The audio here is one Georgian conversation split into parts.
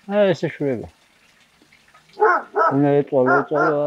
ესე შვება. უნდა ეწოლო.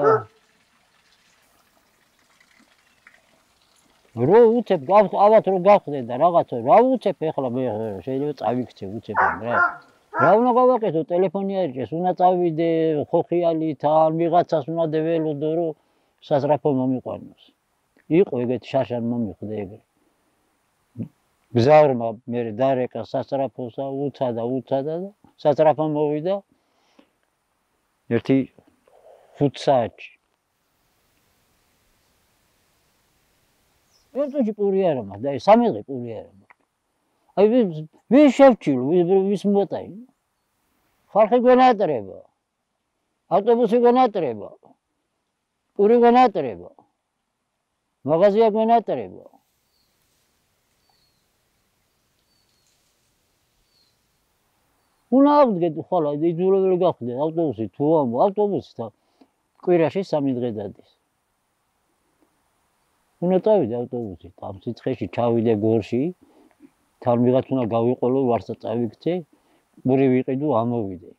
რო უცებ გავხავათ რო გავხდე და რაღაცა რა უცებ ეხლა მე შეიძლება წავიქცე უცებამ რა. რა უნდა გავაკეთო ტელეფონი არიჭეს უნდა წავიდე ხოხიალით ან ვიღაცას უნდა ველოდო რომ საზრაფო მომიყვანოს. იყო ეგეთი შაშან მომიხვდა ეგრე. გზავრმა მე დარეკა სასწრაფოსა უცადა და სასწრაფო მოვიდა ერთი 5 საათში. ერთში პური არა მაქვს და 3 დღე პური არა მაქვს. აი ვის შევჩილო ვის მოტაი. ხალხი გვენატრება. ავტობუსი გვენატრება. პური გვენატრება. მაღაზია გვენატრება. უნდა ავდგეთ ხოლმე იძულებული გავხდე ავტობუსი თუ ავტობუსი და კვირაში 3 დღე დადის. უნდა წავიდე ავტობუსით ამ სიცხეში ჩავიდე გორში თან ვიღაც უნდა გავიყოლო ვარსა წავიქცე პური ვიყიდო ამოვიდე.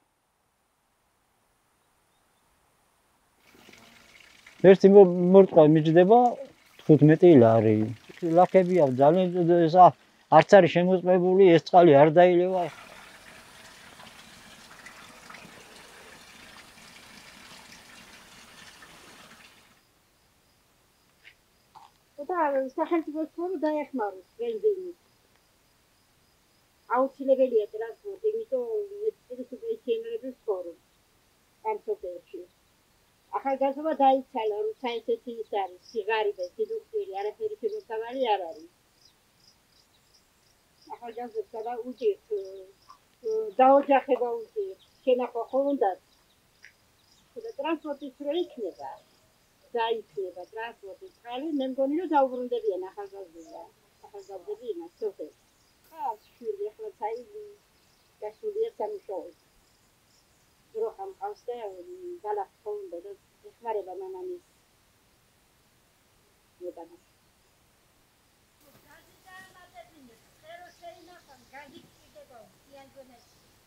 ერთი მორტყვა მიჯდება 15 ლარი. ლაქებია ძალიან არც არის შემოწმებული ეს წყალი არ დაილევა. სახელმწიფოს ფორუ დაეხმაროს ბენზინით. აუცილებელია ტრანსპორტი, იმიტომ პენსიონერების ფორუ. ამ სოფელში. ახალგაზრდა დაიცალა, როცა ესეთი ის არის, სიგარები, სიდუხტირი, არაფერი შემოსავალი არ არის. ახალგაზრდა უჭირთ დაოჯახება უჭირთ, შენახვა ხო უნდა. და ტრანსპორტის რო იქნება. დაიქნება ტრანსპორტის ხალი, მე მგონი რომ დაუბრუნდებიან ახალგაზრდები იმას სოფელს. ხალხს შვილი ახლა წაიდი გასულია სამშოუ. როხამ ყავს და გალახონდა და ეხმარება მამამის მეტანას. გაზი დაამატებინე, ხერო შეინახან, გაზი კიდება, სიანგონეს.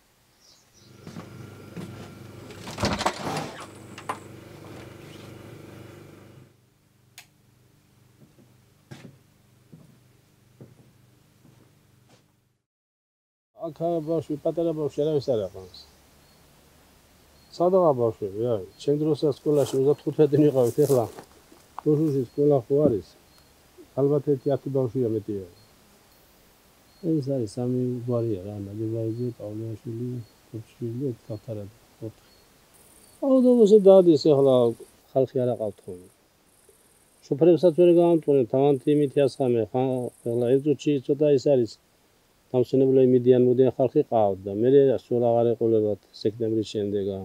აქა ბავშვი, პატარა ბავშვი არავის არ აყავს. სადაა ბავშვები, აი, ჩემ დროსაც სკოლაში 35 ვიყავით, ეხლა რუსულში სკოლა ხო არის? ალბათ 10 ბავშვია მეტია. ეს არის 3 გვარია რა, ნაგებაიძე, პავლეაშვილი, კოჩვილი, კათარადა, 4. აუდობუსი დადის, ეხლა ხალხი არ აყავთ ხოლმე. შოფერებსაც ვერ გაამტყურებთ, თავანთი იმითი ასხამე, ეხლა ერთ წუთში ცოტა ის არის. დამსვენებლები მიდიან ხალხი ყავთ და მე სულ აღარ ეყოლებათ სექტემბრის შემდეგა.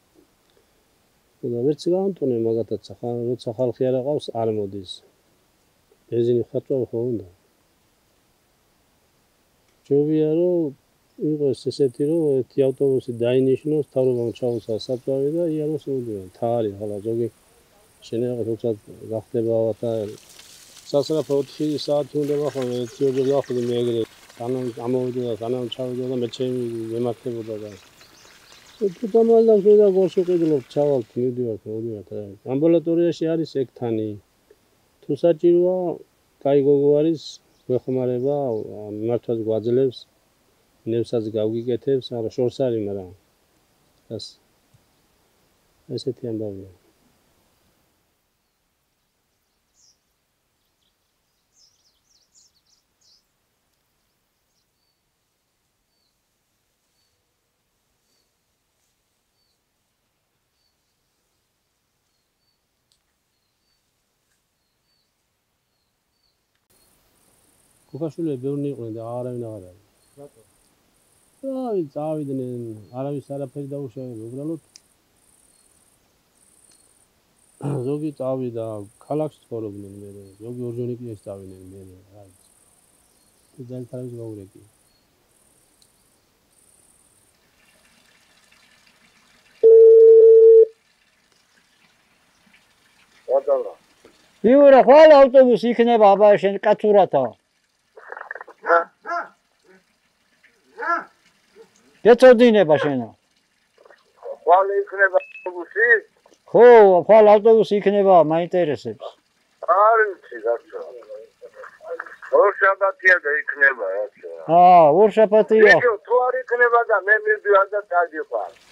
და ვერც გაამტყუნე მაგათაც როცა ხალხი არ აყავს არ მოდის. ბენზინი ხატვა ხო უნდა. ჯობია რომ იყოს ესეთი რომ ერთი ავტობუსი დაინიშნოს, თავრობამ ჩაუსვა საფრთხე და იაროს მოდიან. თარი ხლა ზოგი შენეღა თუცა გახდება და სასწრაფო 4 საათი უნდა ხოლმე ერთი გახდი მე ეგრე ამოვიდა და ჩავიდა და მე ჩემი მემართებოდა და თუ დამალდა და გორში ყიდულობ ჩავალთ მიდივართ ამბულატორიაში არის ექტანი თუ საჭიროა კაი გოგო არის გვეხმარება მართვას გვაძლევს ნევსაც გავგიკეთებს არა შორს არის მაგრამ ესეთი ამბავია გოგაშვილები ბევრი იყვნენ და არავინ აღარ არის. რატო? აი, წავიდნენ, არავის არაფერი დაუშავებია, უბრალოდ ზოგი წავიდა, ქალაქში ცხოვრობდნენ მე, ზოგი ორჯონიკიას წავიდნენ მე, აი. ძალიან თავის გაურეკი. ვატალა. იურა, ხვალ ავტობუსი იქნება აბა შენ კაცურათა. გეწოდინება შენო. ხვალ იქნება ავტობუსი? ხო, ხვალ ავტობუსი იქნება, მაინტერესებს. არ ვიცი რატო. ორშაბათია და იქნება რატო. ორშაბათია. ვიდეო თუ არ იქნება და მე მივდივარ და დაგიყვარ.